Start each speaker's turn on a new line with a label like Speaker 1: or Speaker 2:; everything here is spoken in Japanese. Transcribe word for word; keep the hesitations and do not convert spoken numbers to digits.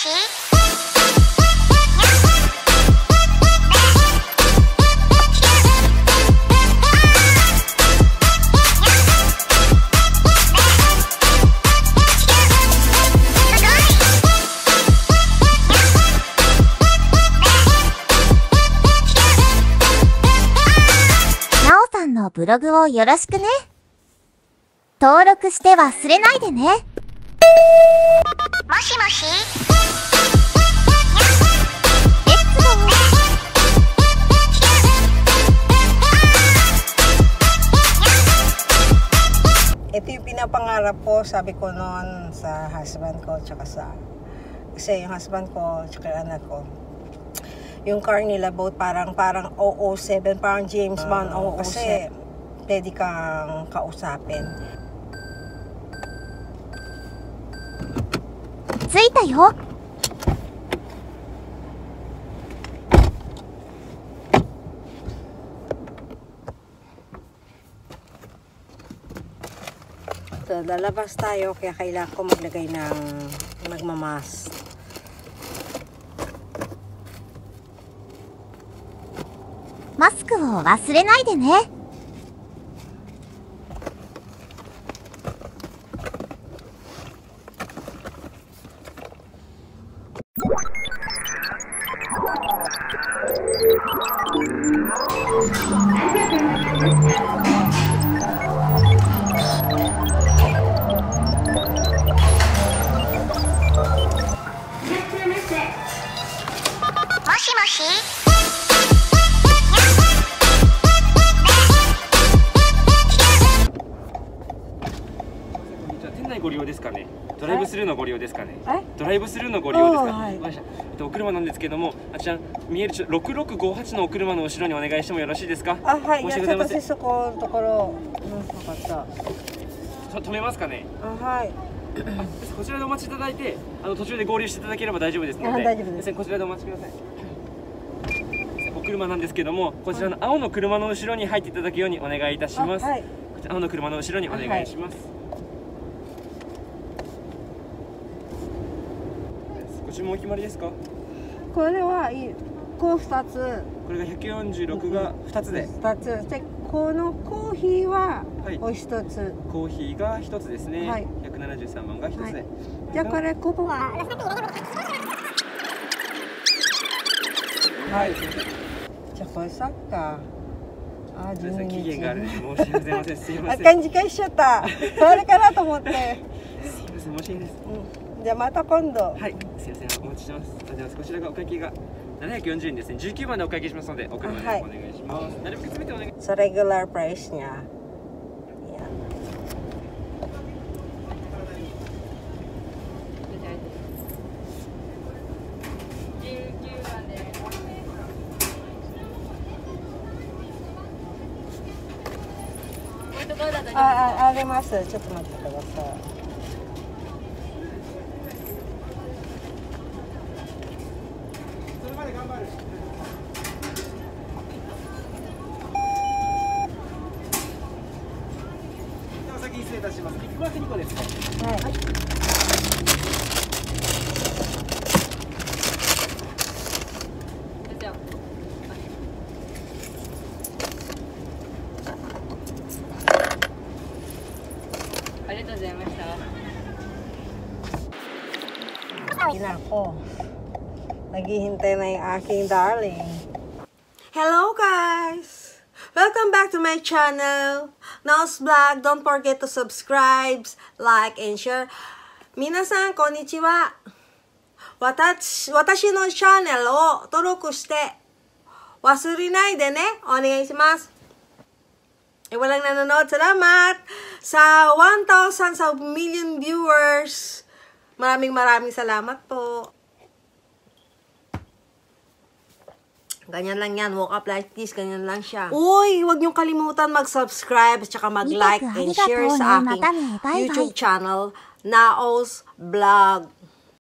Speaker 1: ブログをよろしくね。登録して忘れないでね。もしもし。レッツゴ
Speaker 2: ー。Ito yung pinapangarap ko, sabi ko noon sa husband ko, tsaka sa, kasi yung husband ko, tsaka yung anak ko. Yung car nila, both parang, parang double oh seven, parang James Bond, uh, kasi pwede kang kausapin.
Speaker 1: 着いたよ。
Speaker 2: So, lalabas tayo, kaya kailangan ko maglagay ng magmamask.
Speaker 1: Mask を忘れないでね。もしもし。
Speaker 3: 店内ご利用ですかね。ドライブスルーのご利用ですかね。ドライブスルーのご利用ですか。はい。お車なんですけども、あちら見えるろくろくごはちのお車の後ろにお願いしてもよろしいですか。
Speaker 2: あ、はい。いや、ちょっとそこのところ、うん、分かった。
Speaker 3: 止めますかね。
Speaker 2: あ、はい。
Speaker 3: こちらでお待ちいただいて、あの途中で合流していただければ大丈夫ですので。
Speaker 2: 大丈夫です。
Speaker 3: こちらでお待ちください。お車なんですけども、こちらの青の車の後ろに入っていただくようにお願いいたします。はい。こちら青の車の後ろにお願いします。ご注文お決まりですか。
Speaker 2: これはいい。こう二つ。
Speaker 3: これがひゃくよんじゅうろくが二つで。
Speaker 2: 二つ。で、このコーヒーはお一つ。
Speaker 3: コーヒーが一つですね。はい。百七十三番が一つで。
Speaker 2: じゃあこれここは。はい。じゃあこれサッカー。あ、じゅうににち。
Speaker 3: 期限がある。申し訳ございません。すいません。
Speaker 2: あ、勘違いしちゃった。それかなと思って。
Speaker 3: すいません、申し訳ないです。
Speaker 2: うん。じゃあまた今度。
Speaker 3: はい。すいません、お待ちしてます。じゃあこちらがお会計がななひゃくよんじゅうえんですね。じゅうきゅうばんでお会計しますので、お車でお願いします。なるべくすべてお願い。
Speaker 2: So regular price niya. Yeah. あ、あ、あります。ちょっと待ってください。
Speaker 3: 失礼いたします。ビッグマックにこですね。はい。
Speaker 4: ありがとうございました。
Speaker 2: Ako. Naghihintay na yung aking darling. Hello guys! Welcome back to my channel. Nao's Vlog. Don't forget to subscribe, like, and share. Minasan, konnichiwa. Watashi, watashi no channel o toroku shite wasurenai de ne. Onegai shimasu. E walang nanonood. Salamat sa one thousand sa million viewers. Maraming maraming salamat po. Ganyan lang yan. Woke up like this. Ganyan lang siya. Uy, huwag niyong kalimutan mag-subscribe at saka mag-like and share sa aking YouTube channel, Nao's Vlog.